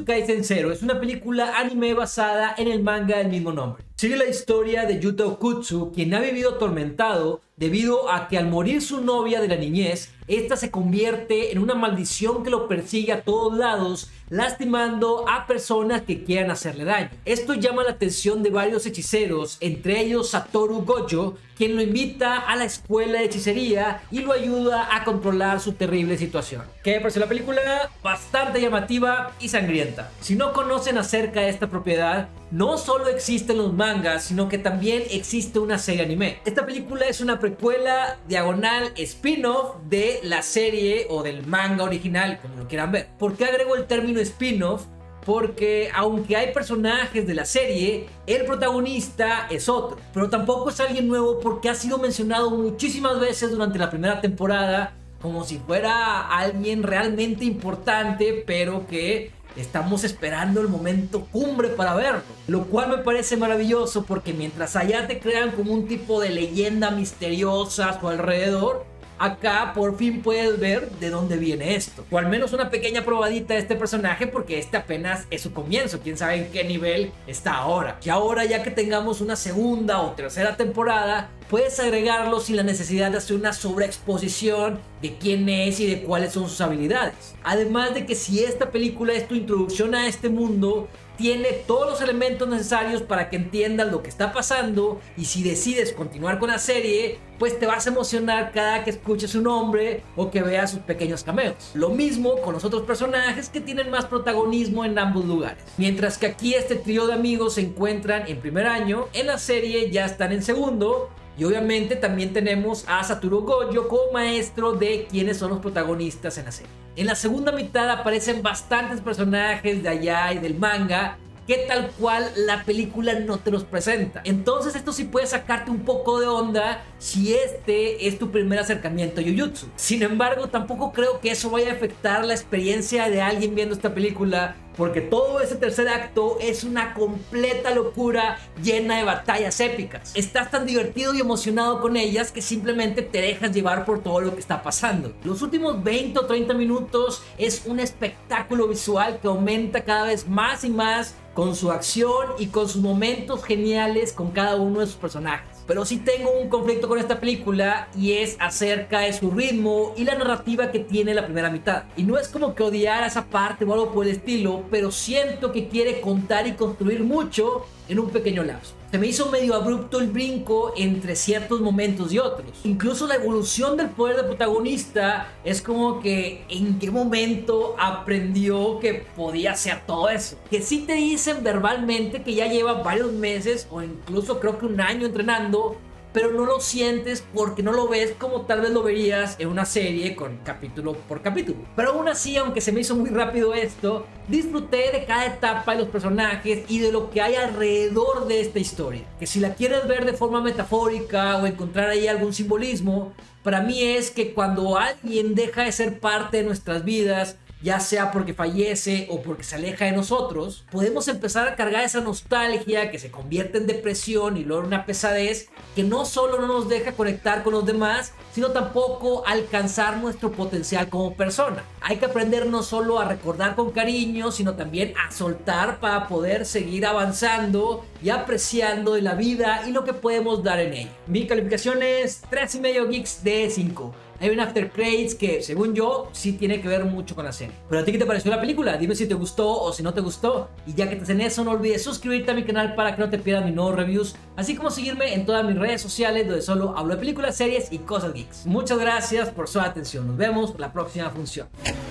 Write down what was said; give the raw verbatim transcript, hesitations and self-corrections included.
Kaisen Zero es una película anime basada en el manga del mismo nombre. Sigue la historia de Yuta Okkotsu, quien ha vivido atormentado debido a que al morir su novia de la niñez, esta se convierte en una maldición que lo persigue a todos lados, lastimando a personas que quieran hacerle daño. Esto llama la atención de varios hechiceros, entre ellos Satoru Gojo, quien lo invita a la escuela de hechicería y lo ayuda a controlar su terrible situación. ¿Qué me pareció la película? Bastante llamativa y sangrienta. Si no conocen acerca de esta propiedad, no solo existen los mangas, sino que también existe una serie anime. Esta película es una precuela diagonal spin-off de la serie o del manga original, como lo quieran ver. ¿Por qué agrego el término spin-off? Porque aunque hay personajes de la serie, el protagonista es otro. Pero tampoco es alguien nuevo porque ha sido mencionado muchísimas veces durante la primera temporada, como si fuera alguien realmente importante, pero que estamos esperando el momento cumbre para verlo. Lo cual me parece maravilloso porque mientras allá te crean como un tipo de leyenda misteriosa a su alrededor, acá por fin puedes ver de dónde viene esto, o al menos una pequeña probadita de este personaje, porque este apenas es su comienzo. Quién sabe en qué nivel está ahora. Y ahora, ya que tengamos una segunda o tercera temporada, puedes agregarlo sin la necesidad de hacer una sobreexposición de quién es y de cuáles son sus habilidades. Además de que si esta película es tu introducción a este mundo, tiene todos los elementos necesarios para que entiendas lo que está pasando, y si decides continuar con la serie, pues te vas a emocionar cada que escuches su nombre o que veas sus pequeños cameos. Lo mismo con los otros personajes que tienen más protagonismo en ambos lugares. Mientras que aquí este trío de amigos se encuentran en primer año, en la serie ya están en segundo. Y obviamente también tenemos a Satoru Gojo como maestro de quienes son los protagonistas en la serie. En la segunda mitad aparecen bastantes personajes de allá y del manga que tal cual la película no te los presenta. Entonces esto sí puede sacarte un poco de onda si este es tu primer acercamiento a Jujutsu. Sin embargo, tampoco creo que eso vaya a afectar la experiencia de alguien viendo esta película, porque todo ese tercer acto es una completa locura llena de batallas épicas. Estás tan divertido y emocionado con ellas que simplemente te dejas llevar por todo lo que está pasando. Los últimos veinte o treinta minutos es un espectáculo visual que aumenta cada vez más y más con su acción y con sus momentos geniales con cada uno de sus personajes. Pero sí tengo un conflicto con esta película, y es acerca de su ritmo y la narrativa que tiene la primera mitad. Y no es como que odiar a esa parte o algo por el estilo, pero siento que quiere contar y construir mucho en un pequeño lapso. Se me hizo medio abrupto el brinco entre ciertos momentos y otros. Incluso la evolución del poder del protagonista es como que en qué momento aprendió que podía hacer todo eso. Que sí te dicen verbalmente que ya lleva varios meses o incluso creo que un año entrenando, pero no lo sientes porque no lo ves como tal vez lo verías en una serie con capítulo por capítulo. Pero aún así, aunque se me hizo muy rápido esto, disfruté de cada etapa de los personajes y de lo que hay alrededor de esta historia. Que si la quieres ver de forma metafórica o encontrar ahí algún simbolismo, para mí es que cuando alguien deja de ser parte de nuestras vidas, ya sea porque fallece o porque se aleja de nosotros, podemos empezar a cargar esa nostalgia que se convierte en depresión y luego en una pesadez que no solo no nos deja conectar con los demás, sino tampoco alcanzar nuestro potencial como persona. Hay que aprender no solo a recordar con cariño, sino también a soltar para poder seguir avanzando y apreciando de la vida y lo que podemos dar en ella. Mi calificación es tres y medio geeks de cinco. Hay un after credits que, según yo, sí tiene que ver mucho con la serie. Pero a ti, ¿qué te pareció la película? Dime si te gustó o si no te gustó. Y ya que estás en eso, no olvides suscribirte a mi canal para que no te pierdas mis nuevos reviews, así como seguirme en todas mis redes sociales, donde solo hablo de películas, series y cosas geeks. Muchas gracias por su atención. Nos vemos en la próxima función.